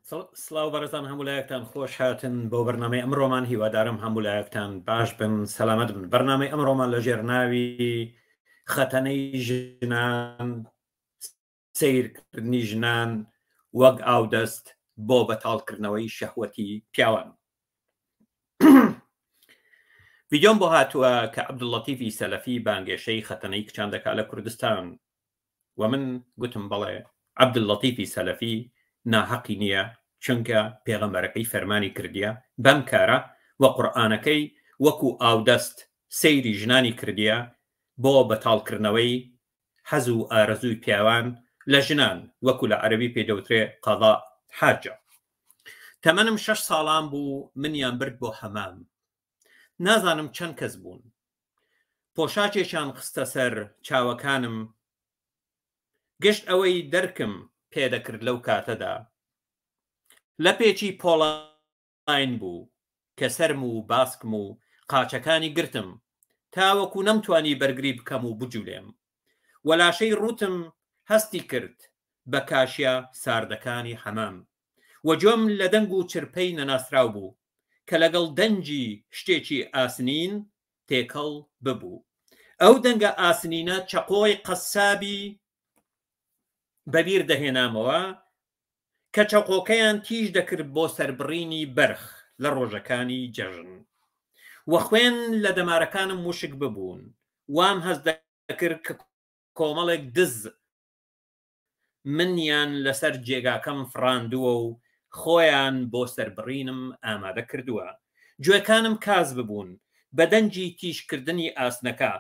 سڵاو بەڕێزان هەمولایەکتان خۆش هاتن بۆ بەرنامەی ئەمڕۆمان هیوادارم هەمولایەکتان باش بن سەلامەت بن. بەرنامەی ئەمڕۆمان لە ژێرناوی خەتەنەی ژنان سیرکردنی ژنان وەک ئاودەست بۆ بەتاڵکردنەوەی شەهوەتی پیاوان. ڤیدۆم بۆ هاتووە کە عەبدوڵڵەتیفی سەلەفی بانگێشەی خەتەنەی کچان دەکات لە کوردستان و من گوتم بەڵێ عەبدوڵڵەتیفی سەلەفی ناحەقی نییە، چونکە پێغەمبەرەکەی فەرمانی کردیە بەم کارە و قورئانەکەی وەکو ئاودەست سەیری ژنانی کردیە بۆ بەتاڵکردنەوەی حەز و ئارەزووی پیاوان لە ژنان، وەکو لە عەرەبی پێدەوترێ قەضا حاجە. تەمەنم 6 ساڵان بوو، منیان برد بۆ حەمام. نازانم چەند کەس بوون. پۆشاکێکیان خستە سەر چاوەکانم، گشت ئەوەی دەرکم پێدەکرد لەو کاتەدا. لە پێچی پۆڵاین بوو کە سەرم و باسکم و قاچەکانی گرتم تاوەکو نەمتوانی بەرگری بکەم و بجوولێم. وەلاشەی ڕوتم هەستی کرد بە کاشیا ساردەکانی حەمام و جۆم لە دەنگ و چرپەی نەناسراو بوو کە لەگەڵ دەنجی شتێکی ئاسنین تێکەڵ ببوو. ئەو دەنگە ئاسنینە چەقۆی قەسابی بەبیر دەهێنامەوە کە چەقۆکەیان تیژ دەکرد بۆ سەربڕینی بەرخ لە ڕۆژەکانی جەژن. و خوێن لە دەمارەکانم وشک ببوون. وام هەز دەکرد کە کۆمەڵێک دز منیان لەسەر جێگاکەم فڕاندووە و خۆیان بۆ سەربڕینم ئامادە کردووە. گوێکانم کاز ببوون بە دەنجی تیژکردنی ئاسنەکە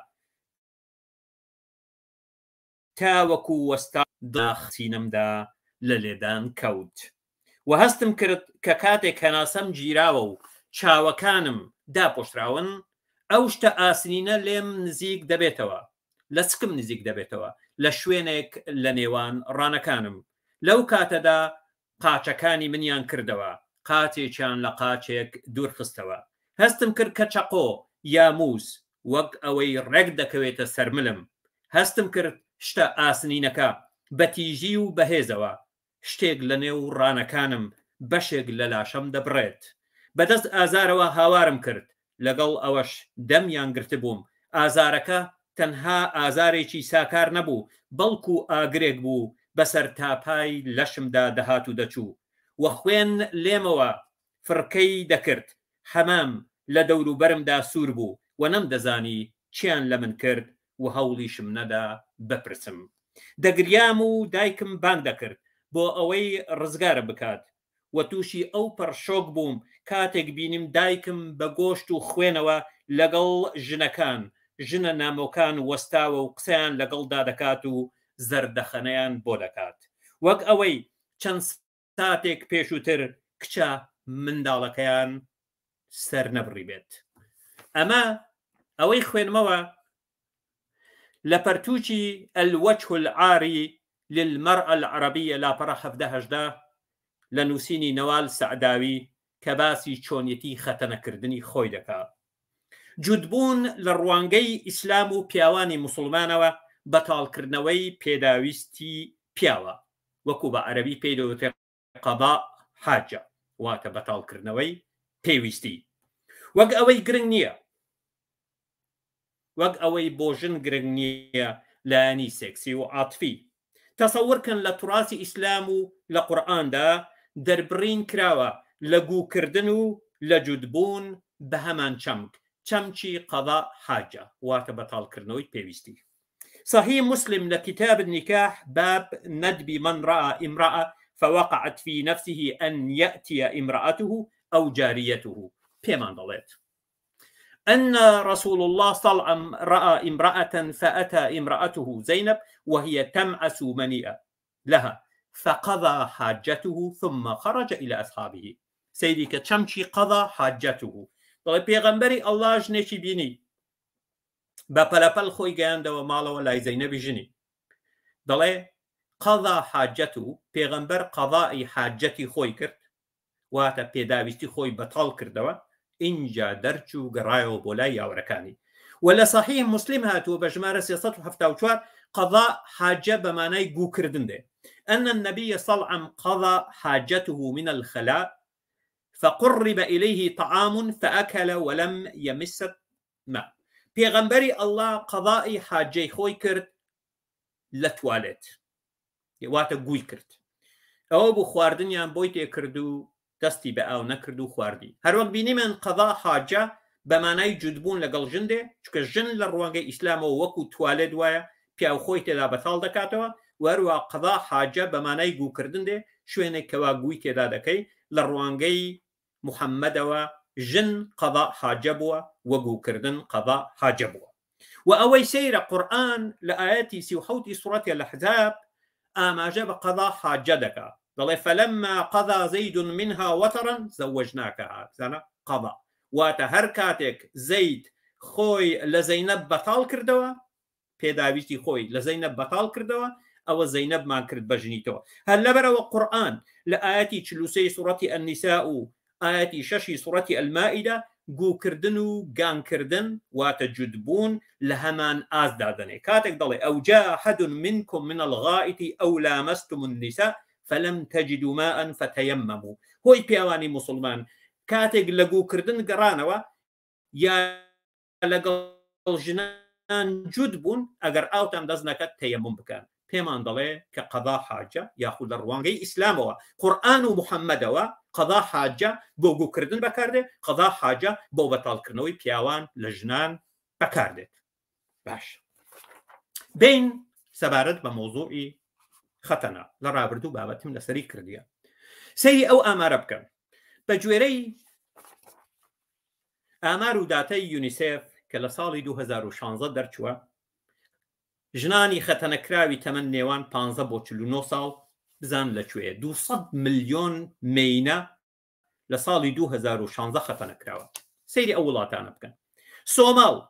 تاوەکو وەستا داخسینەمدا لە لێدان کەوت. و هەستم کرد کە کاتێک هەناسەم گیراوە و چاوەکانم داپۆشراون ئەو شتە ئاسنینە لێم نزیک دەبێتەوە. لە چکم نزیک دەبێتەوە لە شوێنێک لە نێوان ڕانەکانم. لەو کاتەدا قاچەکانی منیان کردەوە، قاچێکیان لە قاچێک دوورخستەوە. هەستم کرد کە چەقۆ یا مووس وەک ئەوەی ڕێک دەکەوێتە سەرملم. هەستم کرد شتە ئاسنینەکە بە تیژی و بەهێزەوە شتێک لە نێو ڕانەکانم بەشێک لە لاشەم دەبڕێت. بەدەست ئازارەوە هاوارم کرد، لەگەڵ ئەوەش دەمیان گرت بووم. ئازارەکە تەنها ئازارێکی ساکار نەبوو، بەڵکو ئاگرێک بوو بەسەر تاپای لەشمدا دەهات و دەچوو و خوێن لێمەوە فرکەی دەکرد. حەمام لە دەوروبەرمدا سوور بوو و نەمدەزانی چیان لە من کرد و هەوڵیشم نەدا بپرسم. دەگریام و دایکم بانگ دەکرد بۆ ئەوەی ڕزگارە بکات و تووشی ئەو پەرشۆک بووم کاتێک بینیم دایکم بە گۆشت و خوێنەوە لەگەڵ ژنەکان ژنە نامۆکان وەستاوە و قسەیان لەگەڵدا دەکات و زەردەخەنەیان بۆ دەکات، وەک ئەوەی چەند ساتێک پێشووتر کچە منداڵەکەیان سەر نەبڕی بێت. ئەمە ئەوەی خوێنمەوە لە پەرتووکی الوجه العاری للمرأة العربية لاپەڕە 17 لە نووسینی نەوال سەعداوی کە باسی چۆنیەتی خەتەنەکردنی خۆی دەکات. جودبوون لە ڕوانگەی ئیسلام و پیاوانی موسڵمانەوە بەتاڵکردنەوەی پێداویستی پیاوە، وەکو بە عەرەبی پێدەوترێت قەضا حاجە، واتە بەتاڵکردنەوەی پێویستی. وەک ئەوەی گرنگ نییە، وەک ئەوەی بۆ ژن گرنگ نییە لایەنی سێکسی و عاتفی. تەسەورکن لە توراسی ئیسلام و لە قورئاندا دەربڕین کراوە لە گووکردن و لە جودبوون بە هەمان چەمکی قەضا حاجە، واتە بەتاڵکردنەوەی پێویستی. صحيح مسلم لكتاب النكاح باب ندب من رأى امرأة فوقعت في نفسه أن يأتي امرأته أو جاريته بيمان ضليت أن رسول الله صلى الله عليه وسلم رأى امرأة فأتى امرأته زينب وهي تمعس منيئة لها فقضى حاجته ثم خرج إلى أصحابه. سيدي كتشمشي قضى حاجته. طيب پیغمبری الله ژنێکی بینی بە پەلەپەل خۆی گەیاندەوە ماڵەوە لای زەینەبی ژنی، دەڵێ قەضا حاجەت و پێغەمبەر قەضای حاجەتی خۆی کرد، واتە پێداویستی خۆی بەتاڵ کردەوە. اینجا دەرچوو گەڕایەوە بۆ لای یاوەرەکانی ولا صحيح مسلم هاتو بجمارة 374 قضاء حاجة بمعنى جو كردن دي أن النبي صلى الله عليه وسلم قضى حاجته من الخلاء فقرب إليه طعام فأكل ولم يمس ماء. پیغمبری الله قضاء حاجة خوي كرد لتوالت واتە گوی کرد ئەوە بوو خواردنیان بۆی تێکرد و دەستی بە ئاو نەکرد و خواردی. هەروەک بینیمان قەضا حاجە بەمانای جودبوون لەگەڵ ژندێ چکە ژن لە ڕوانگەی ئیسلامەوە وەکو توالێت وایە پیا و خۆی تێدا بەتاڵ دەکاتەوە و هەروە قەضا حاجە بەمانای گوکردن دێ شوێنێک کەوا گووی تێدا دەکەی لە ڕوانگەی محەممەدەوە ژن قەضا حاجە بووە وە گوکردن قەضا حاجە بووە. و ئەوەی سەیرە قورئان لە ئاەتی 37 سوورەتی الأحزاب ئاماژە بە قەضا حاجە دەکات دەڵێ فەلەما قەضا زەید منها وەترا زەوەجناکەها زانە قەضا واتە هەر کاتێک زەید خۆی لە زەینەب بەتاڵ کردەوە پێداویستی خۆی لە زەینەب بەتاڵ کردەوە ئەوە زەینەبمان کرد بەژنیتەوە. هەر لەبەرەوە قورئان لە ئاەتی 43 سوورەتی النیساء و ئاەتی 6 سوورەتی المائیدە گوکردن و گانکردن واتە جودبوون لە هەمان ئازدا دەنێ. کاتێک دەڵێ ئەو جاء أحد منكم من الغائط أو لامستم النساء فلم تجدوا ماء فتيمموا. هۆی پیاوانی مسلمان کاتێک لە گوکردن گەڕانەوە یا لەگەڵ ژنان جود بوون ئەگەر ئاوتان دەست نەکەت تەیەمم بکەن. پێمان دەڵێ کە قەضا حاجە یاخود لە ڕوانگەی ئیسلامەوە قورئان و محەممەدەوە قەضا حاجە بۆ گوکردن بەکاردێت قەضا حاجە بۆ بەتاڵکردنەوەی پیاوان لە ژنان بەکاردێت. باش بین سەبارەت بە مۆزوعی خەتەنا لە ڕابردوو بابەتم لەسەری کردیە. سەیری ئەو ئامارە بکەن بە گوێرەی ئامار و داتای یونیسف کە لە ساڵی 2016 دەرچووە ژنانی خەتەنەکراوی تەمەن نێوان 15 بۆ 49 ساڵ بزان لەکوێ 200 ملیۆن مینە لە ساڵی 2016 خەتەنەکراوە. سەیری ئەو وڵاتانە بکەن. سۆماڵ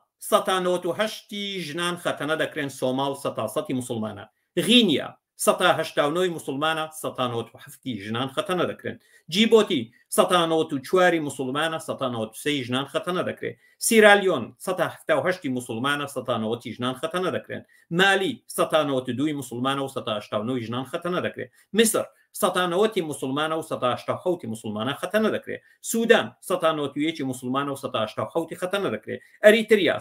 198 ژنان خەتەنە دەکرێن سۆماڵ 100 مسلمانە. غینیا 189 مسلمانە 197 ژنان خەتەنە دەکرێن. جیبۆتی 194 مسلمانە 193 ژنان خەتەنە دەکرێت. سیرالیۆن 178 مسلمانە 190 ژنان خەتەنە دەکرێن. مالی 192 مسلمانە و 189 ژنان خەتەنە دەکرێت. میسر 190 مسلمانە و 187 مسلمانە خەتەنە دەکرێت. سوودان 191 مسلمانە و 187 خەتەنە دەکرێت. ئەریتریا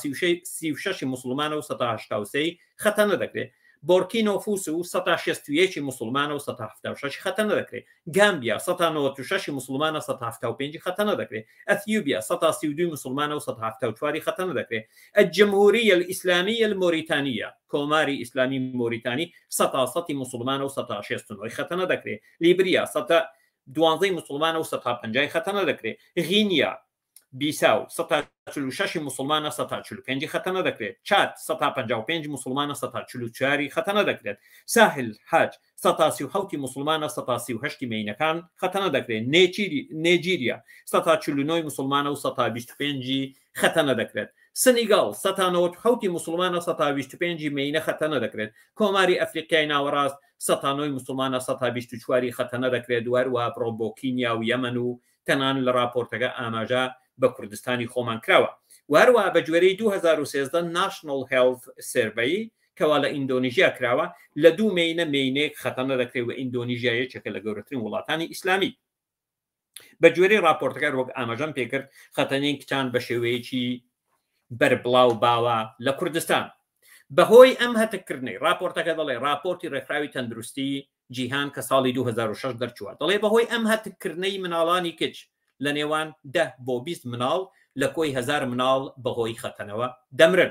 136 مسلمانە و 183 خەتەنە دەکرێت. بۆرکینۆ فوسو 161 مسلمانە و 176 خەتەنە دەکرێت. گامبیا 196 مسلمانە 175 خەتەنە دەکرێت. ئەثیوبیا 132 مسلمانە و 174 خەتەنە دەکرێت. الجمهورية الإسلامية الموريتانية کۆماری ئیسلامی مۆریتانی 100 مسلمانە و 169 خەتەنە دەکرێت. لیبریا 112 مسلمانە و 150 خەتەنە دەکرێت. غینیا بیساو 146 مسلمانە 145 خەتەنە دەکرێت. چاد 155 مسلمانە 144 خەتەنە دەکرێت. ساحل حاج 137 مسلمانە 138 مینەکان خەتەنە دەکرێت. نێجیریا 149 مسلمانە و 125 خەتەنە دەکرێت. سنیگال 197 مسلمانە 125 مینە خەتەنە دەکرێت. کۆماری ئەفریقای ناوەڕاست 109 مسلمانە 124 خەتەنە دەکرێت. دووەروە بڕۆ بۆ کینیا و یەمەن و تەنان لە راپۆرتەکە ئاماژە بە کوردستانی خۆمان کراوە. وهروە بە گوێرەی 2013 ناشنل هێڵث سێرڤەی کەوا لە ئیندۆنیژیا کراوە لە 2 مینە مینێک خەتەنە دەکرێت و ئیندۆنیژیا یەکێکە لە گەورەترین وڵاتانی ئیسلامی. بە گوێرەی راپۆرتەکە وەک ئاماژەم پێکرد خەتەنین کچان بە شێوەیەکی بەربڵاو باوە لە کوردستان. بەهۆی ئەم هەتکردنەی راپۆرتەکە دەڵێ راپۆرتی ڕێکخراوی تەندروستی جیهان کە ساڵی 2006 دەرچووە دەڵێ بەهۆی ئەم هەتکردنەی مناڵانی کچ لە نێوان 10 بۆ 20 مناڵ لە کۆی 1000 مناڵ بەهۆی خەتەنەوە دەمرن.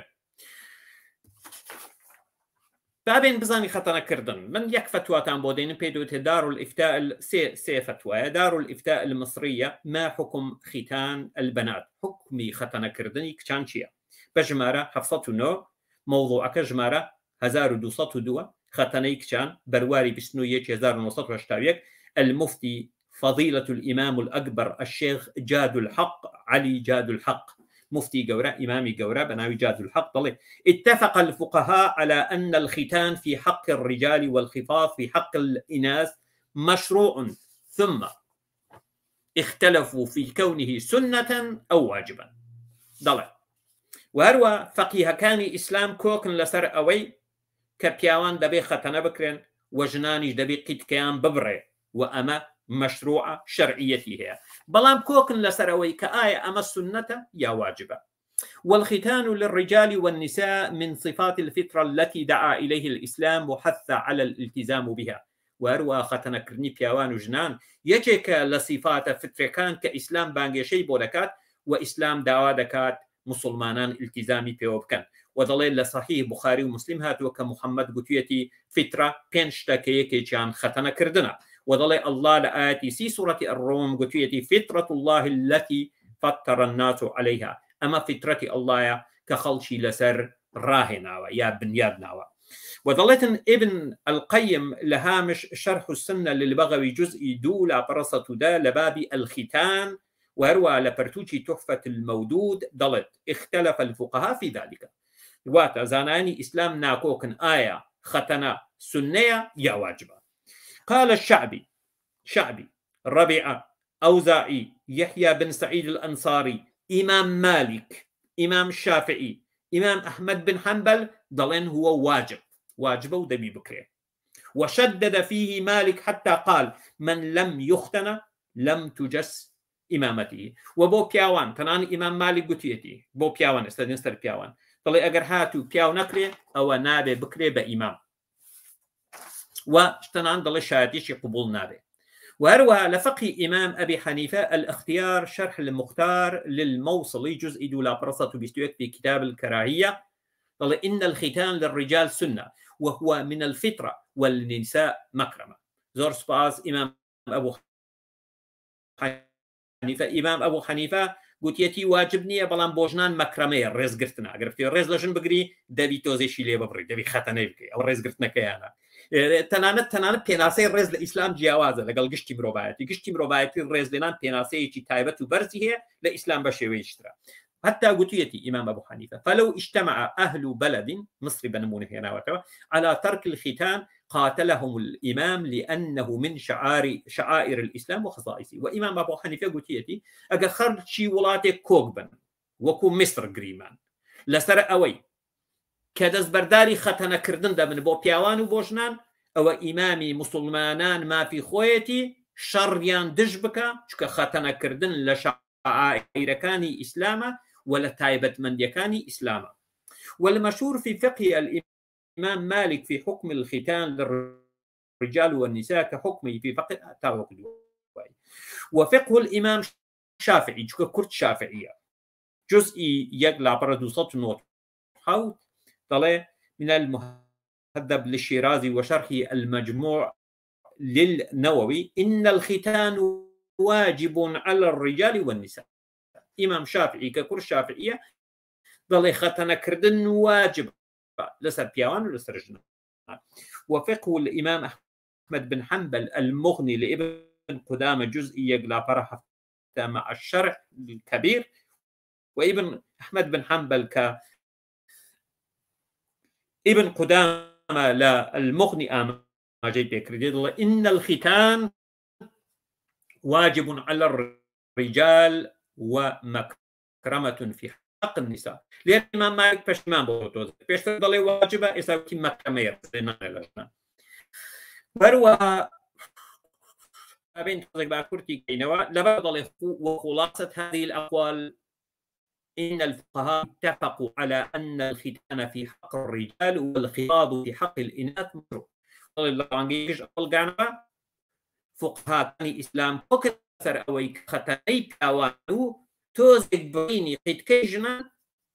بابێن بزانی خەتەنەکردن من یەک فتواتان بۆ دێنم پێ دوتێ دارالئیفتاء سێ فتوایە. دارالئیفتاء المصریە ما حکم ختان البنات حکمی خەتەنەکردنی کچان چییە؟ بە ژمارە 709 مۆضوعەکە ژمارە 1202 خەتەنەی کچان بەرواری 1970 المفتي فضيلة الإمام الأكبر الشيخ جاد الحق علي جاد الحق مفتي جورة إمامي جورة بناوي جاد الحق طلع اتفق الفقهاء على أن الختان في حق الرجال والخفاض في حق الإناث مشروع ثم اختلفوا في كونه سنة أو واجبا. ضلع وهروە فەقیهەکانی ئیسلام کۆکن لەسەر ئەوەی کە پیاوان دەبێ خەتەنە بکرێن و ژنانیش دەبێ قیتکەیان ببڕێ و ئەمە مەشروعە شەرعیەتی هەیە بەڵام کۆکن لەسەر ئەوەی کە ئایا ئەمە سنەتە یا واجبە والختان للرجال والنساء من صفات الفطرة التي دعا إليه الإسلام وحث على الالتزام بها وهروە خەتەنەکردنی پیاوان و ژنان یەکێکە لە صفاتە فترەکان کە ئیسلام بانگێشەی بۆ دەکات و ئیسلام داوا دەکات مسلمانان التزامی پێوە بکەن و دەڵێ لە صحیح بخاری و مسلم هاتووە کە محەممەد گوتوێتی فترە پێنج شتە کە یەکێکیان خەتەنەکردنە و دەڵێ الله لە ئاەتی سی سوڕەتی الروم گوتوێتی فترة الله التي فطر الناس عليها ئەمە فترەتی ئەڵڵایە کە خەڵکی لەسەر ڕاهێناوە یا بنیاد ناوە وظلتن ابن القيم لهامش شرح السنة للبغوي جزء دولا برصة دا لباب الختان وهروى لبرتوشي تحفة المودود ضلت اختلف الفقهاء في ذلك واتا زاناني إسلام ناكوكن آية ختنا سنية يا واجبة قال شعبي ربيعة أوزاعي يحيى بن سعيد الأنصاري إمام مالك إمام الشافعي إمام أحمد بن حنبل ضلن هو واجب ودبي بكره وشدد فيه مالك حتى قال من لم يختن لم تجس إمامته وبو بياوان تنان إمام مالك قتيتي بو بياوان استدنستر بياوان طلي أجر هاتو بياو نكري أو نابي بكري بإمام واشتنان ضل الشهاديش قبول نابي وهروها لفقه إمام أبي حنيفة الاختيار شرح المختار للموصلي جزء دولا برصة بيستويك في كتاب الكراهية قال إن الختان للرجال سنة وهو من الفطرة والنساء مكرمة زور سباس إمام أبو حنيفة قلت يتي واجبني بلان بوجنان مكرمة الرز قرتنا قرفتي الرز لجن بقري دبي توزي شيلي ببري دبي خاتنه بكي أو الرز قرتنا كيانا تنانت بيناسي الرز لإسلام جياوازة لقل قشتي مروبايتي الرز لنان بيناسي تايبت وبرزي هي لإسلام بشيوي يشترى حتى قلت يتي إمام أبو حنيفة فلو اجتمع أهل بلد مصر بنمونه هنا على ترك الختان قاتلهم الإمام لأنه من شعائر الإسلام وخصائصه وإمام أبو حنيفة قلت يتي أجا خرج شي ولاتي كوكبن وكو مصر قريمان لسر أوي كدز برداري ختنا كردن دا من بو بيوان وبوجنان أو إمامي مسلمانان ما في خويتي شريان دجبكا شكا ختنا كردن لشعائر كاني إسلاما ولا تايبت من يكاني إسلاما والمشهور في فقه الإمام مالك في حكم الختان للرجال والنساء كحكمه في فقه التوكل وفقه الإمام الشافعي كرت شافعية جزء يقلع برد صوت نوت حوت طلع من المهذب للشيرازي وشرحه المجموع للنووي إن الختان واجب على الرجال والنساء إمام شافعي ككر شافعية ضل ختنا كردن واجب لسر بيوان ولسر جنان وفقه الإمام أحمد بن حنبل المغني لابن قدامة جزئي يقلع فرح مع الشرع الكبير وابن أحمد بن حنبل ابن قدامة للمغني ما جاي بكريدي إن الختان واجب على الرجال ومكرمة في حق النساء لأن الإمام مالك بشمان بوتوز بيشتغل واجبة إذا مكرمة فروى بين توزيق باكورتي كينوا لبعض وخلاصة هذه الأقوال إن الفقهاء اتفقوا على أن الختان في حق الرجال والخطاب في حق الإناث مشروع. الله عنجيش الجانبة فقهاء الإسلام فكثر أو ختاني كوانو توزق بيني قد كيجنا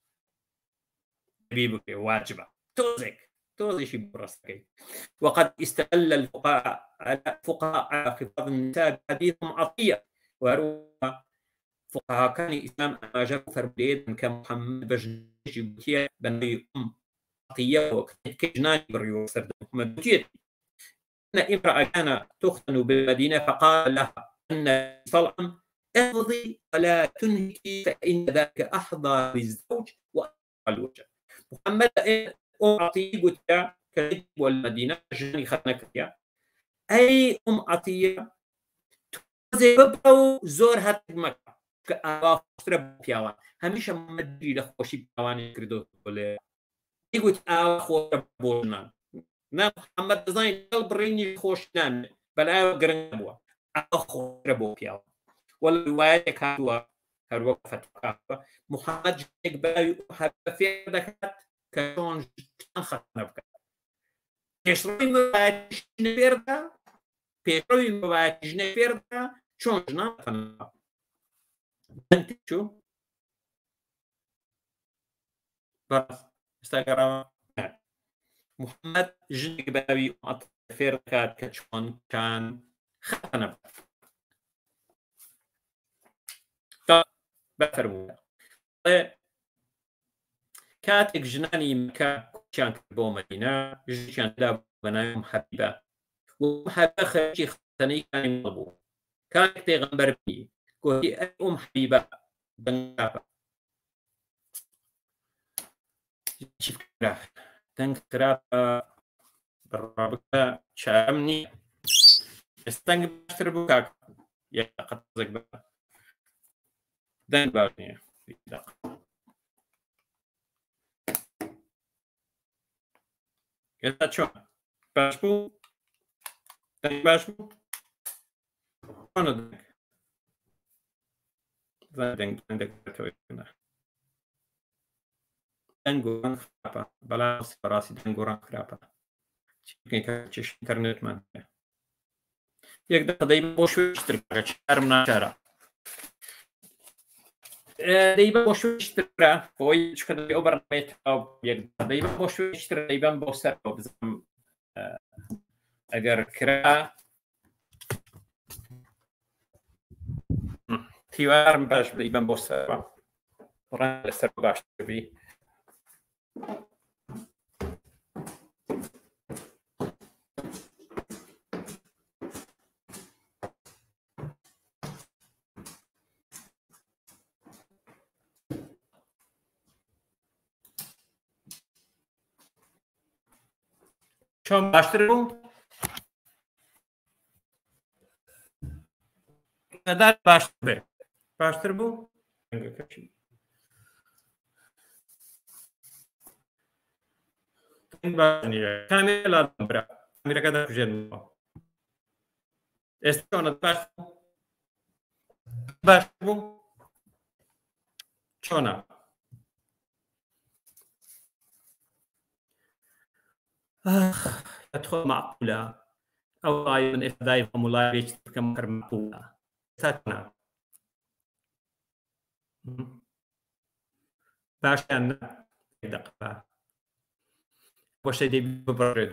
بيبك واجبة توزق شيء براسك وقد استدل الفقهاء على خطاب النساء بحديثهم عطية وروى فقهاء كان الإسلام أجاب فربيد كمحمد بجنجي بني عطية وقد كيجنا بريو سرد محمد بجير إن امرأة كان تختن بالمدينة فقال لها أن صلعا اغضي ولا تنهكي فإن ذاك أحظى بالزوج وأحظى الوجه محمد أعطي قلت كذب والمدينة جاني خانك يا أي عطية توزي ببعو زور هات مكة کە ئاواخۆشترە بۆ پیاوان هەمیشە مەدری لە خۆشی پیاوانی کردو لێ گوت ئاوا خۆشە بۆ ژنان نا محەممەد دەزانین دڵ بڕینی خۆش نامێت بەلایەوە گرنگ بووە ئاوا خۆشترە بۆ پیاوە وەڵ ریوایەتێک هاتووە هەروەک فتوە محەممەد ژنێک باوی فێر دەکات کە چۆن خەتنە بکات پێشڕۆی ژنە فێردا پێشڕۆی ژنە فێردا چۆن ژنان چوو ئێستا گەڕاوە محەممەد ژنێک باوی فێر دەکات کە چۆن کان خەتنە بکات بەفەرمووە کاتێک ژنانی مەکە کوچیان کرد بۆ مەدینە ژنیان دا بە ناوی حەبیبە حەبیبە خەریکی خەتەنەیەکانی بوو کاتێک پێغەمبەر بینی گوتی ئەی حەبیبە دەنگاپە چی بکرا دەنگ خراپە بڕابکە چارەم نییە ئێستا دەنگ باشتر بوو کاک یەک قەتزێک بە دەنگ باش نییە ئێستا چۆن باش بوو دەنگ باش بوو چۆنە دەنگ دەنگ و ڕەنگ خراپە بەڵام بەڕاستی دەنگ و ڕەنگ خراپە چێشت ئینتەرنێتمان هەیە یەک دەقەدەی بۆ شوێشتر بکە چارم ناچارە دەی بە بۆ شوێشترە بۆی چکە دەبێ ئەو بەڕێت یەک دەی بە بۆ شوێشتر دەیبم بۆ سەرەوە بزانم ئەگەر کرا هیوارم باش دەیبم بۆ سەرەوە ڕەنگ لەسەر باشتر بی چۆن باشتر بوو دەدات باشتر بێ باشتر بوو کامێرا برا کامێرەکە دەژێنەوە ئێستا چۆنە باش بوو چۆنە تۆ معقولە ئەو من ئێستای هەموڵایەکی بکەم کەر معقولە ساتنا باشیان دەقە بۆ شەی دەی ببڕێت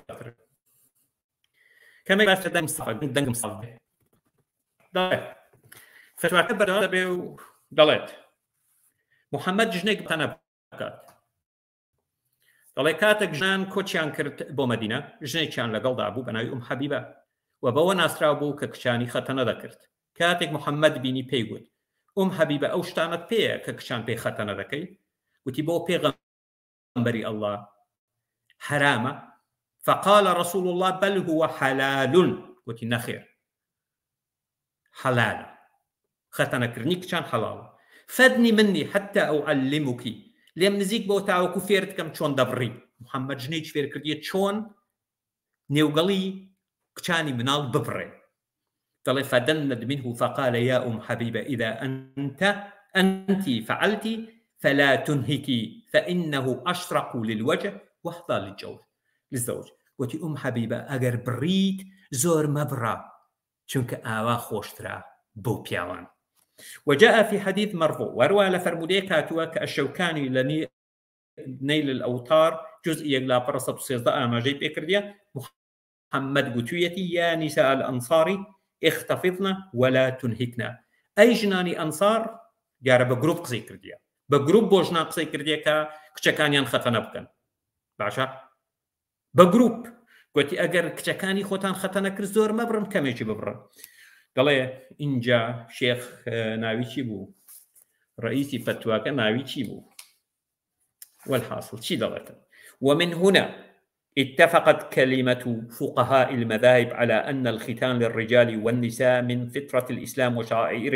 کەمێک باشتر دەنگم ساڵ بێ دەڵێ فتواکە بەردەوام دەبێ و دەڵێت محەممەد ژنێک بتەنە بکات دەڵێ کاتێک ژنان کۆچیان کرد بۆ مەدینە ژنێکیان لەگەڵدا بوو بە ناوی حەبیبە و بەوە ناسراو بوو کە کچانی خەتەنە دەکرد کاتێک محەممەد بینی پێی گوت حەبیبە ئەو شتانت پێیە کە کچان پێی خەتەنە دەکەی وتی بۆ پێغەمبەری ئەڵڵا حرامە فقال رسول الله بل هو حلال وتی نەخێر حەلالە خەتەنەکردنی کچان حەڵاڵە فەدنی منی حتى أعلمك لێم نزیک بۆ تاوەکو فێر دکەم چۆن دەبڕی محەممەد ژنێک فێر کردیە چۆن نێوگەڵی کچانی مناڵ ببڕێ دەڵێ فدنت منه فقال يا حبيبة إذا أنت فعلت فلا تنهكي فإنه أشرق للوجه وأحظى للزوج وتي حبيبة أجر بريت زور مبرا چونك آوا خوشترا بو بياوان وجاء في حديث مرفوع وروى لفرموديك هاتوا كالشوكاني لنيل الأوطار جزء يقلا برصب صيصداء ما جيب إكرديا محمد قتويتي يا نساء الأنصار اختفضنا ولا تنهكنا أي جناني أنصار جارة بجروب قصي كرديا بجروب بوجنا قصي كرديا كشكانيان خطنا بكن باشا بجروب قلتي أجر كشكاني خوتان خطنا كرزور مبرم كم يجي ببرم قال إنجا شيخ ناويشي بو رئيسي فتواك ناويشي بو والحاصل شي دلته ومن هنا اتفقت كلمة فقهاء المذاهب على أن الختان للرجال والنساء من فطرة الإسلام وشعائره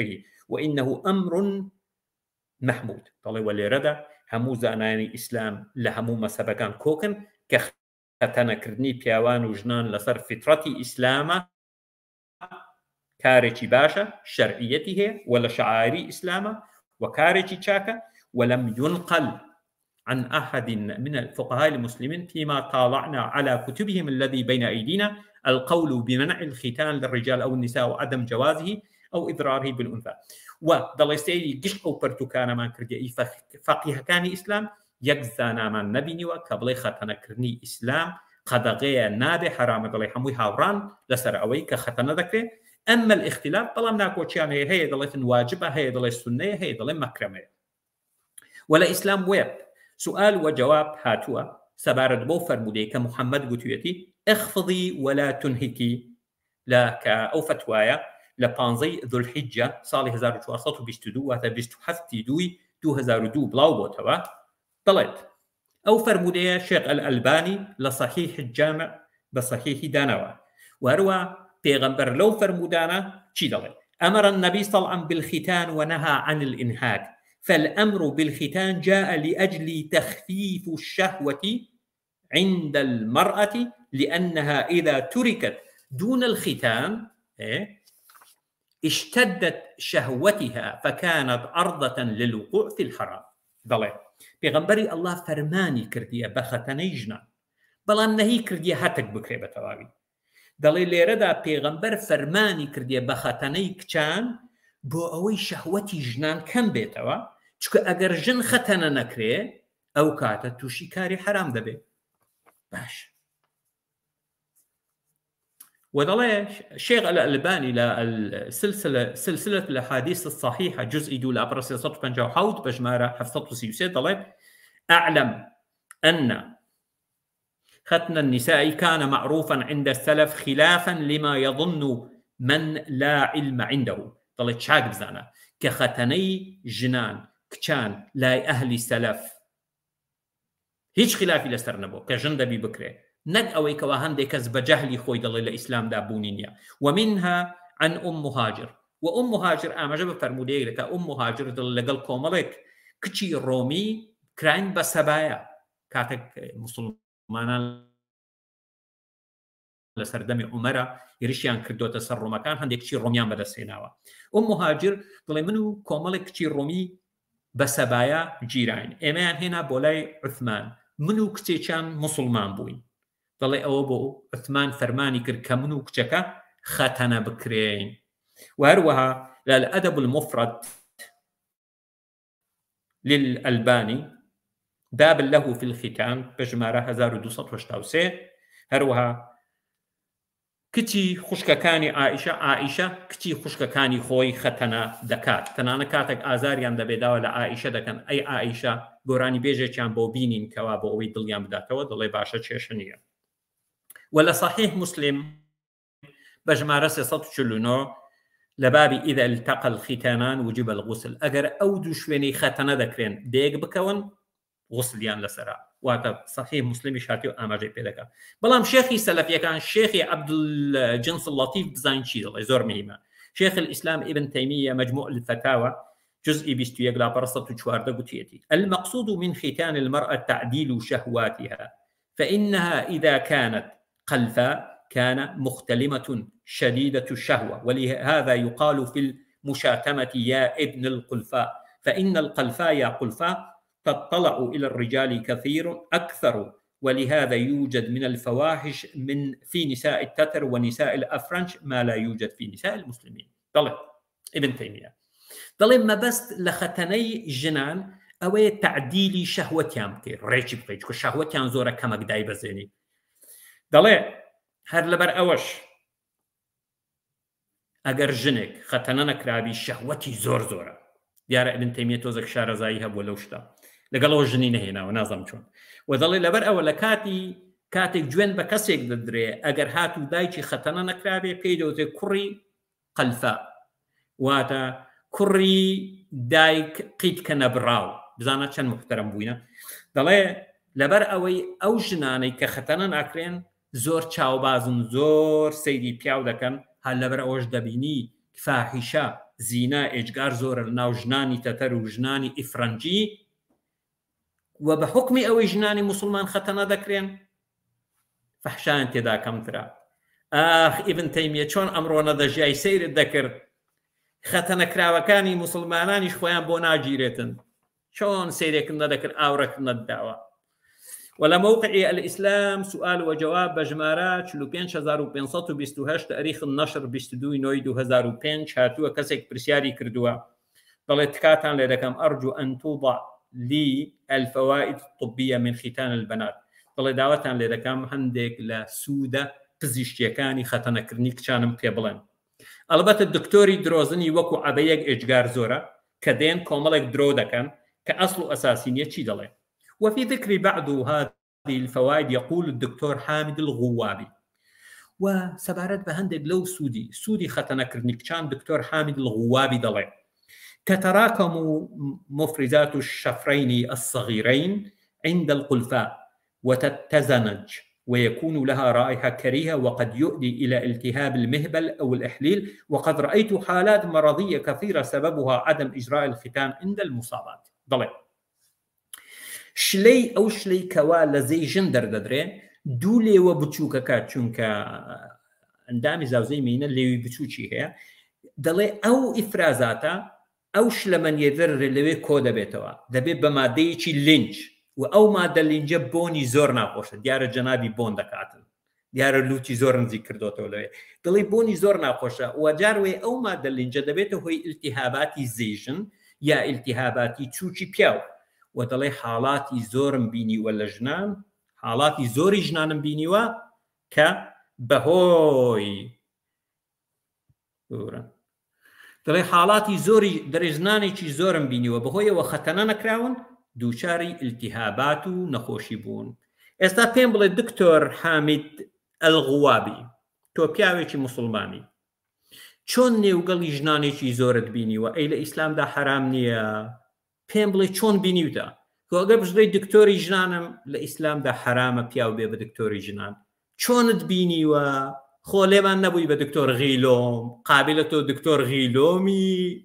وإنه أمر محمود. طلع وليردا همو زاناني إسلام لهمو مسبقان كوكن كختنا كردني بيوان وجنان لصر فطرتي إسلام كاريكي باشا شرعيته ولا شعائري إسلام وكاريكي تشاكا، ولم ينقل عن أحد من الفقهاء المسلمين فيما طالعنا على كتبهم الذي بين أيدينا القول بمنع الختان للرجال أو النساء وعدم جوازه أو إضراره بالأنثى. وضل يستيقي قش أو برتوكانا ما كردي فقيه كان إسلام يكزانا من نبيني وكبلي ختنا كرني إسلام قدغي نابي حرام ضلي حموي هاوران لسر أوي كختنا ذكري. أما الاختلاف طلب ناكو تشان هي ضلت واجبة، هي ضلت سنة، هي ضلت مكرمة. ولا إسلام ويب سؤال وجواب هاتوا سبارد بو فرمودي كمحمد قتويتي اخفضي ولا تنهكي لك أو فتوايا لبانزي ذو الحجة صالح 1422 وهذا بيشتو حفتي دوي 2002 بلاو بوتوا طلعت أو فرمودي شيخ الألباني لصحيح الجامع بصحيح دانوا وهروا بيغمبر لو فرمودانا شي دلي أمر النبي صلى الله عليه وسلم بالختان ونهى عن الإنهاك، فالأمر بالختان جاء لأجل تخفيف الشهوة عند المرأة لأنها إذا تركت دون الختان اشتدت شهوتها فكانت عرضة للوقوع في الحرام. ضلي بيغمبري الله فرماني كردية بختني جنان بلام نهي كردية هاتك بكري بتواوي. ضلي ليردا بيغمبر فرماني كردية بختني كچان بو اوي شهوتي جنان كم بيتوا چكو اگر جن ختنه نكري او كاتا توشي كاري حرام دبي باش. وضل الشيخ الألباني سلسلة الأحاديث الصحيحة جزء دول أبرس 150 بجمارة 736 ضل أعلم أن ختن النساء كان معروفا عند السلف خلافا لما يظن من لا علم عنده. ضل شاق بزانا كختني جنان كشان لا أهل السلف هيج خلافي لسرنبو كجندبي بكري نك أوي كواهن كز بجهلي خوي دل الإسلام دابونينيا. ومنها عن مهاجر، وأم مهاجر أمجب فرمودي لك مهاجر دل لقل كوملك كتشي رومي كراين بسبايا كاتك مسلمان لسردمي عمره يريشيان كردو تسر مكان هنديك كتشي روميان بدا سيناوا. مهاجر دل منو كوملك كتشي رومي بسبايا جيران إيمان هنا بولاي عثمان منو كتشان مسلمان بوين. ضلي أو بو عثمان فرماني كر كمنو كتشكا ختنا بكرين. وهروها للأدب المفرد للألباني باب له في الختان بجمارة 1283 هروها كتي خشكا كاني عائشة كتي خشكا كاني خوي ختنا دكات تنانا كاتك آزاريان دبيدا ولا عائشة دكان أي عائشة قراني بيجي كان بوبينين كوابو وي دليان بداتوا ضلي باشا تشيشنية. ولا صحيح مسلم بجمارة 649 لبابي إذا التقى الختانان وجب الغسل أجر أو دوشويني ختنا ذكرين ديق بكون غسليان لسرا وهذا صحيح مسلم شاتيو أماجي بيدك. بلام شيخي سلفي كان شيخي عبد الجنس اللطيف بزاين شيء الله يزور مهمة. شيخ الإسلام ابن تيمية مجموع الفتاوى جزء بيستو يقلا برصة تشوارد قتيتي المقصود من ختان المرأة تعديل شهواتها فإنها إذا كانت قلفاء كان مختلمة شديدة الشهوة ولهذا يقال في المشاتمة يا ابن القلفاء فإن القلفاء يا قلفاء تطلع إلى الرجال كثير أكثر ولهذا يوجد من الفواحش في نساء التتر ونساء الأفرنج ما لا يوجد في نساء المسلمين. طلع ابن تيمية طلع ما بس لختني جنان أو تعديل شهوتيان كي ريتش بقيت كشهوتيان زورا كما قداي بزيني دلي هر لبر أوش أجر جنك ختننا كرابي شهوتي زورا يارا ابن تيمية توزك شارة زايها بولوشتا لقالوا جنين هنا ونظم شون وظل لبر أول كاتك جوين بكسيك ددري أجر هاتو دايتي ختننا كرابي بيدو ذي كري قلفاء واتا كري دايك قيد كنبراو بزانا شان محترم بوينا دلي لبر أو جناني كختننا كرين زور چاو بازن زور سيدي بياو دكن هل لبر أوش دبيني فاحشة زینا ئێجگار زۆرە لە ناو ژنانی تەتەر و ژنانی ئیفرەنجی و بە حکمی ئەوەی ژنانی موسڵمان خەتەنە دەکرێن فەحشایان تێدا کەمترە. ئیبن تەیمیە چۆن ئەمڕۆ نەدەژیای سەیرت دەکرد خەتەنەکراوەکانی موسڵمانانیش خۆیان بۆ ناگیرێتن چۆن سەیرێکن نەدەکرد ئاورەکن نەداوە. ولموقع الإسلام سؤال وجواب بجمارة 45528 تاريخ النشر 22/2005 هاتووە کەسێک پرسیاری کردووە دەڵێت کاتان لێ دەکەم أرجو أن توضع لي الفوائد الطبية من ختان البنات دەڵێ داوەتان لێ دەکەم هەندێک لە سوودە پزیشکیەکانی خەتەنەکردنی کچانم پێ بڵێن. ئەلبەتە دکتۆری درۆزنی وەکو عەبەیەک ئێجگار زۆرە کە دێن کۆمەڵێک درۆ دەکەن کە ئەسڵ و ئەساسی نیە چی دەڵێ. وفي ذكر بعض هذه الفوائد يقول الدكتور حامد الغوابي وسبارت بهندق لو سودي ختنكرني كان دكتور حامد الغوابي ضلع تتراكم مفرزات الشفرين الصغيرين عند القلفاء وتتزنج ويكون لها رائحة كريهة وقد يؤدي إلى التهاب المهبل أو الإحليل وقد رأيت حالات مرضية كثيرة سببها عدم إجراء الختان عند المصابات ضلع شلەی ئەو شلەی کەوا لە زەی ژن دەردەدرێ دوو لێوە بچووکەکە چونکە ئەندامی زاوزەی مینە لێوی بچووکی هەیە دەڵێ ئەو ئیفرازاتە ئەو شلەمەنیێدەر لەوێ کۆ دەبێتەوە دەبێت بە مادەیەکی لینج و ئەو مادە لینجە بۆنی زۆر ناخۆشە دیارە جەنابی بۆن دەکاتن دیارە لوتی زۆر نزیک کردوتەوە لەوێ دڵی بۆنی زۆر ناخۆشە و جاروێ ئەو مادە لینجە دەبێتە هۆی ئیلتیهاباتی زێژن یا ئیلتیهاباتی چووکی پیاو و دەڵێ حاڵاتی زۆرم بینیوە لە ژنان حاڵاتی زۆری ژنانم بینیوە کە بەهۆی دەڵێ حاڵاتی زۆری دەرێژنانێکی زۆرم بینیوە بەهۆیەوە خەتەنە نەکراون دووچاری ئیلتیهابات و نەخۆشی بوون. ئێستا پێم بڵێ دکتۆر حامید ئەلغوابی تۆ پیاوێکی موسڵمانی چۆن نێوگەڵی ژنانێکی زۆرت بینیوە ئەی لە ئیسلامدا حرام نییە پێم بڵێ چۆن بینیوتە ئەگەر بژڵێی دکتۆری ژنانم لە ئیسلامدا حرامە پیاو بێ بە دکتۆری ژنان چۆنت بینیوە خۆ لێمان نەبووی بە دکتۆر غیلۆم قابلە تۆ دکتۆر غیلۆمی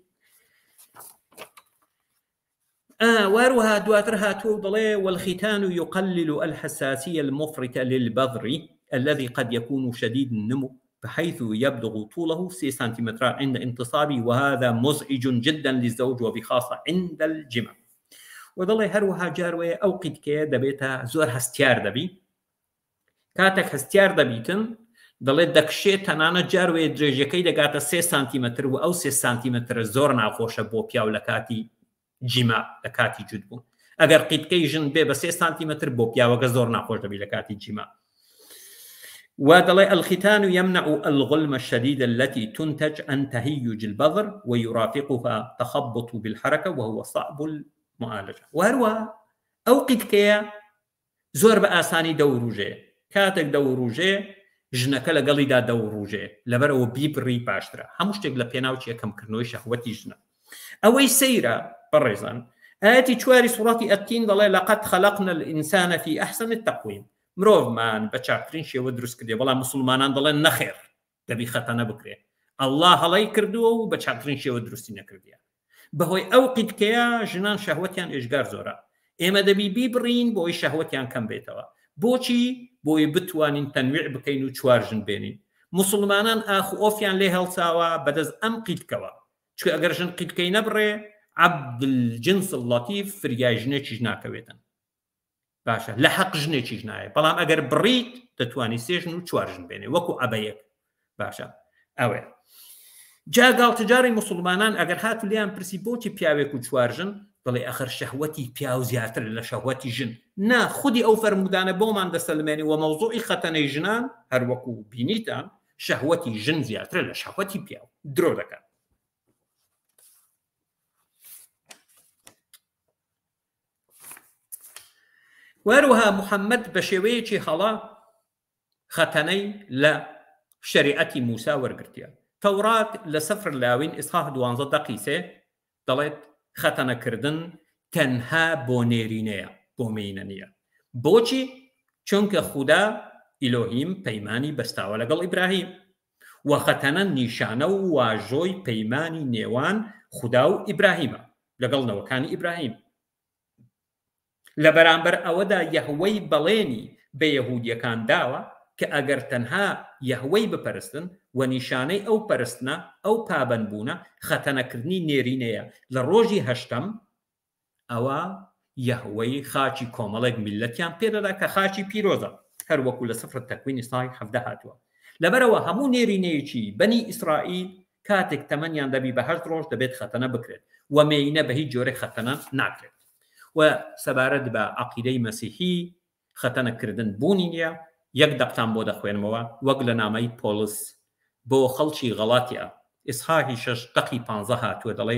واروها دواتر هاتوو دەڵێ والختان يقلل الحساسية المفرطة للبذر الذي قد يكون شديد النمو بحيث يبلغ طوله 6 سنتيمتر عند انتصابه وهذا مزعج جدا للزوج وبخاصة عند الجمع. وضلي هروها جاروي أو قد كي دبيتا زور هستيار دبي كاتك هستيار دبيتن دڵێت دەکشێت تەنانە جاروێ درێژەکەی دەگاتە 3 سانتیمەتر و ئەو 3 سانتیمەتر زۆر ناخۆشە بۆ پیاو لە کاتی جیما لە کاتی جوود بوون ئەگەر قیتکەی ژن بێ بە 3 سانتیمەتر بۆ پیاوەکە زۆر ناخۆش دەبی لە کاتی جیما. ودلي الختان يمنع الغلم الشديد التي تنتج عن تهيج البذر ويرافقها تخبط بالحركة وهو صعب المعالجة. وهروها أو قيتكيا زور بآساني دوروجي كاتك دوروجي ژنەکە لەگەڵیدا دەوڕوژێ لەبەرەوە بیبڕی باشترە هەموو شتێک لە پێناوچی یەکەمکردنەوەی شەهوەتی ژنە. ئەوەی سەیرە بەڕێزان ئاەتی 4 سوڕەتی ئەتین دەڵێ لەقەد خەلەقنا الئینسانە فی ئەحسن التەقویم مرۆڤمان بە چاکترین شێوە دروست کردێ بەڵام موسڵمانان دەڵێن نەخێر دەبی خەتەنە بکرێ ئەڵڵا هەڵەی کردووە و بە چاکترین شێوە دروستی نەکردیە بەهۆی ئەو قیتکەیە ژنان شەهوەتیان ئێژگار زۆرە ئێمە دەبی بیبڕین بۆی شەهوەتیان کەم بێتەوە بۆچی بۆی بتوانین تەنویع بکەین و 4 ژن بێنین. موسڵمانان ئاخ و ئۆفیان لێ هەڵساوە بەدەست ئەم قیتکەوە چکە ئەگەر ژن قیتکەی نەبڕێ عەبدولجنس اللەتیف فریای ژنێکیش ناکەوێتن باشە لە حەق ژنێکیش نایە بەڵام ئەگەر بڕیت دەتوانی 3 ژن و 4 ژن بێنێ وەکو عەبەیەک باشە ئەوێ جا گاڵتەجاری موسڵمانان ئەگەر هاتو لیان پرسی بۆچی پیاوێک و 4 ژن بڵێ ئەخر شەهوەتی پیاو زیاتر لە شەهوەتی ژن نا خودی ئەو فەرمودانە بۆمان دەسەلمێنی و مەوزوعی خەتەنەی ژنان هەروەکو بینیتان شەهوەتی ژن زیاتر لە شەهوەتی پیاو درۆ دەکەن. وهروها محەممەد بە شێوەیەکی هەڵا خەتەنەی لە شەریعەتی موسا وەرگرتیە. تەورات لە سەفر لاوین ئیسحاق 12 دەقیسێ دەڵێت خەتەنەکردن تەنها بۆ نێرینەیە بۆ مینە نییە. بۆچی؟ چونکە خودا ئیلۆهیم پەیمانی بەستاوە لەگەڵ ئیبراهیم و خەتەنە نیشانە و واژۆی پەیمانی نێوان خودا و ئیبراهیمە لەگەڵ نەوەکانی ئیبراهیم. لە بەرامبەر ئەوەدا یەهوەی بەڵێنی بە یەهودیەکان داوە کە ئەگەر تەنها یەهوەی بپەرستن و نیشانەی ئەو پەرستنە ئەو پابەندبوونە خەتەنەکردنی نێرینەیە لە ڕۆژی هەشتەم، ئەوە یەهوەی خاچی کۆمەڵێک میلەتیان پێدەدا کە خاچی پیرۆزە، هەروەکو لە سفر تەکوینی ساڵی 17 هاتووە. لەبەرەوە هەموو نێرینەیەکی بەنی ئیسرائیل کاتێک تەمەنیان دەبی بە 8 ڕۆژ دەبێت خەتەنە بکرێت و مێینە بە هیچ جۆرە خەتەنە ناکرێت. و سەبارەت بە عەقیدەی مەسیحی خەتەنەکردن بوونی نییە. یەک دەقتان بۆ دەخوێنمەوە وەک لە نامەی پۆلس بۆ خەڵکی غەڵاتیا ئیسحاقی 6 دەقی 15 هاتووە دەڵێ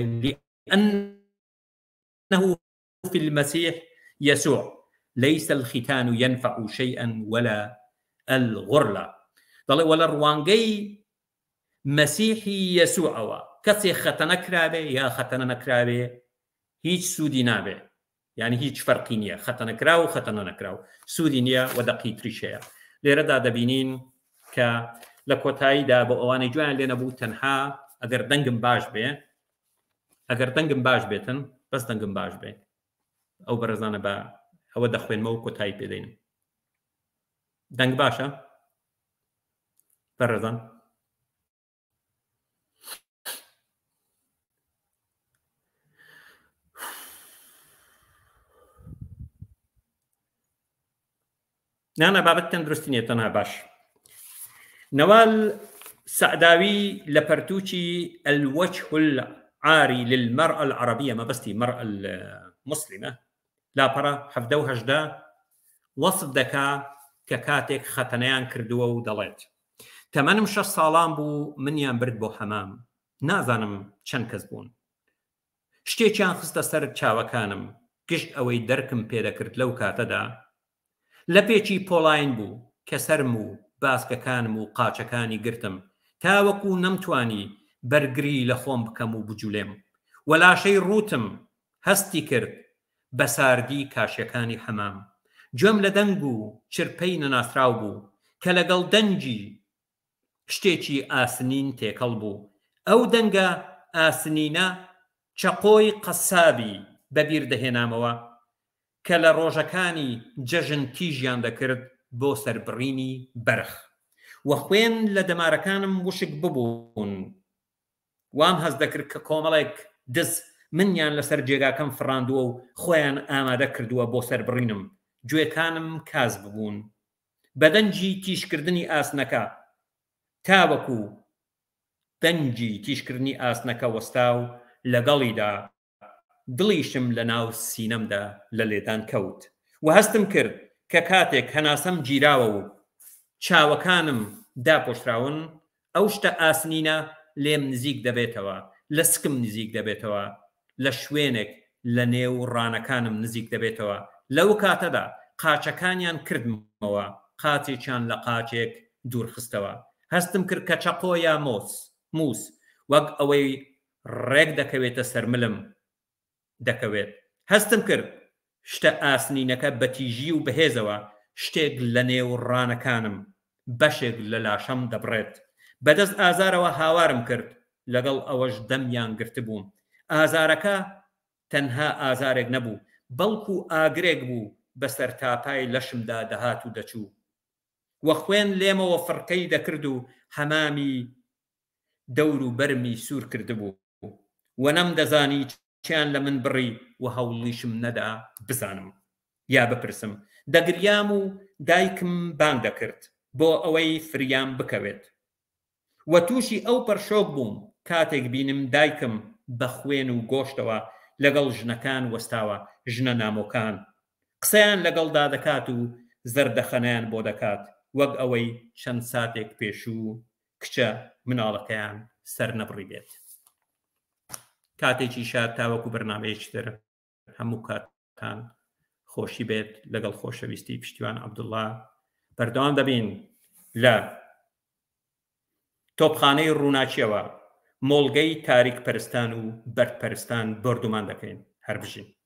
لأنه في المسيح يسوع ليس الختان ينفع شيئا ولا الغرلة. دەڵێ وە لە ڕوانگەی مەسیحی یەسوعەوە کەسێک خەتەنە کرابێ یا خەتەنە نەکراوێ هیچ سوودی نابێ، یعنی هیچ فەرقی نییە، خەتەنە کرا و خەتەنە نەکراو سوودی نییە و دەقی تریشەیە. لێرەدا دەبینین کە لە کۆتاییدا بۆ ئەوانەی جویان لێ نەبوو تەنها ئەگەر دەنگم باش بێ، ئەگەر دەنگم باش بێتن بەس دەنگم باش بێ، ئەو بەرەزانە بە ئەوە دەخوێنمەوە و کۆتایی پێدەینم. دەنگ باشە بەرەزان؟ نانە بابەت تەندروستی نیە تەنها باش. نەوال سەعداوی لە پەرتووکی الوجه العاری للمرأة العربية مەبەستی مرأة المسلمة لاپەڕە 17 و 18 وەسف دەکا کە کاتێک خەتەنەیان کردووە و دەڵێت تەمەنم 6 ساڵان بوو منیان برد بۆ حەمام، نازانم چەند کەس بوون، شتێکیان خستە سەر چاوەکانم گشت ئەوەی دەرکم پێدەکرد لەو کاتەدا لە پێچی پۆڵاین بوو کە سەرم و باسکەکانم و قاچەکانی گرتم تاوەکو نەمتوانی بەرگری لە خۆم بکەم و بجولێم، وەلاشەی ڕوتم هەستی کرد بە ساردی کاشیەکانی حەمام، گوێم لە دەنگ و چرپەی نەناسراو بوو کە لەگەڵ دەنجی شتێکی ئاسنین تێکەڵ بوو، ئەو دەنگە ئاسنینە چەقۆی قەسابی بەبیر دەهێنامەوە کە لە ڕۆژەکانی جەژن تیژیان دەکرد بۆ سەربڕینی بەرخ، وە خوێن لە دەمارەکانم وشک ببوون، وام هەز دەکرد کە کۆمەڵێک دز منیان لەسەر جێگاکەم فڕاندووە و خۆیان ئامادە کردووە بۆ سەربڕینم، گوێکانم کاز ببوون بەدەنجی تیشکردنی ئاسنەکە تاوەکو دەنجی تیشکردنی ئاسنەکە وەستا و لەگەڵیدا دڵیشم لە ناو سینەمدا لە لێدان کەوت و هەستم کرد کە کاتێک هەناسەم گیراوە و چاوەکانم داپۆشراون ئەو شتە ئاسنینە لێم نزیک دەبێتەوە، لە سکم نزیک دەبێتەوە، لە شوێنێک لە نێو ڕانەکانم نزیک دەبێتەوە. لەو کاتەدا قاچەکانیان کردمەوە قاچێکیان لە قاچێک دوورخستەوە، هەستم کرد کە چەقۆ یا مووس وەک ئەوەی ڕێک دەکەوێتە سەرملم دەکەوێت، هەستم کرد شتە ئاسنینەکە بەتیژی و بەهێزەوە شتێک لە نێو ڕانەکانم بەشێک لە لاشەم دەبڕێت، بەدەست ئازارەوە هاوارم کرد لەگەڵ ئەوەش دەمیان گرت بووم، ئازارەکە تەنها ئازارێک نەبوو بەڵکو ئاگرێک بوو بەسەر تاپای لەشمدا دەهات و دەچوو، وە خوێن لێمەوە فڕکەی دەکرد و هەمامی دەور و بەرمی سوور کردبوو و نەم دەزانی چیان لە من بڕی و هەوڵیشم نەدا بزانم یا بپرسم، دەگریام و دایکم بانگ دەکرد بۆ ئەوەی فریام بکەوێت و تووشی ئەو پەرشۆک بووم کاتێک بینم دایکم بە خوێن و گۆشتەوە لەگەڵ ژنەکان وەستاوە، ژنە نامۆکان قسەیان لەگەڵدا دەکات و زەردەخەنەیان بۆ دەکات وەک ئەوەی چەند ساتێک پێشوو کچە مناڵەکەیان سەر نەبڕی بێت. کاتێکی شاد تاوەکو بەرنامەیەکی تر هەموو کاتان خۆشی بێت لەگەڵ خۆشەویستی پشتیوان عەبدوڵڵا. بەردەوام دەبین لە تۆپخانەی ڕووناچیەوە مۆڵگەی تاریک پەرستان و بەردپەرستان بردومان دەکەین. هەر بژین.